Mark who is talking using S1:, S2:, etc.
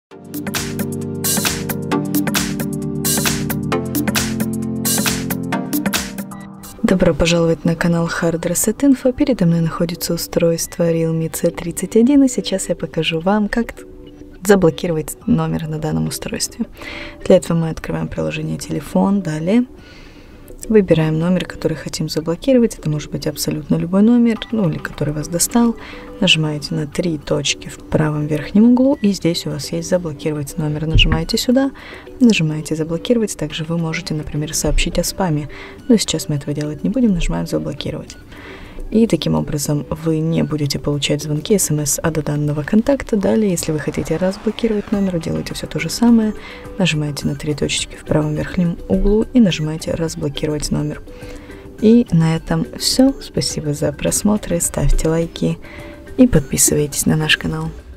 S1: Добро пожаловать на канал Hard Reset Info. Передо мной находится устройство Realme C31, и сейчас я покажу вам, как заблокировать номер на данном устройстве. Для этого мы открываем приложение «Телефон», далее выбираем номер, который хотим заблокировать. Это может быть абсолютно любой номер, или который вас достал. Нажимаете на 3 точки в правом верхнем углу, и здесь у вас есть «Заблокировать номер». Нажимаете сюда, нажимаете «Заблокировать». Также вы можете, например, сообщить о спаме, но сейчас мы этого делать не будем. Нажимаем «Заблокировать». И таким образом вы не будете получать звонки, смс от данного контакта. Далее, если вы хотите разблокировать номер, делаете все то же самое. Нажимаете на 3 точки в правом верхнем углу и нажимаете «Разблокировать номер». И на этом все. Спасибо за просмотр, ставьте лайки и подписывайтесь на наш канал.